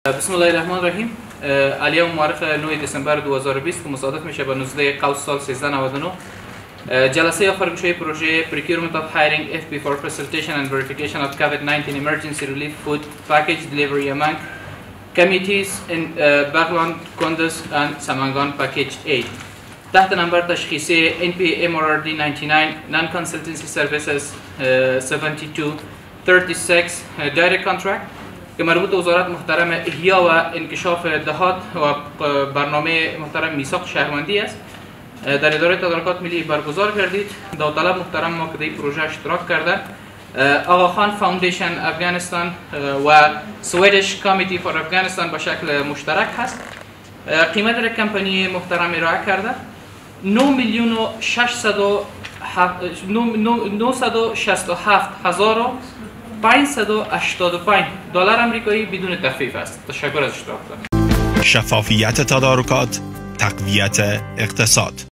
بسم الله الرحمن الرحیم. اليوم موارخ 9 دسامبر 2020 که مصادف میشه با 19 قوس سال 1399 جلسه آخرگوشه پروژه Procurement of Hiring FP for Facilitation and Verification of COVID-19 Emergency Relief Food Package Delivery among Committees in Baghlan, Kunduz and Samangan Package 8 تحت نمبر تشخیصی NP MRRD 99 Non-Consultancy Services 7236 Direct Contract که مربوط به وزارت محترم احیا و انکشاف دهات و برنامه محترم میثاق شهروندی است. در اداره تدارکات ملی برگزار کردید. داوطلب محترم ما که در پروژه اشتراک کرده آقا خان فاوندیشن افغانستان و سویدش کامیتی فور افغانستان به شکل مشترک هست. قیمت را کمپانی محترم ارائه کرده 9,967,585 دلار آمریکایی بدون تخفیف است. تشکر از اشتراک. شفافیت تدارکات، تقویت اقتصاد.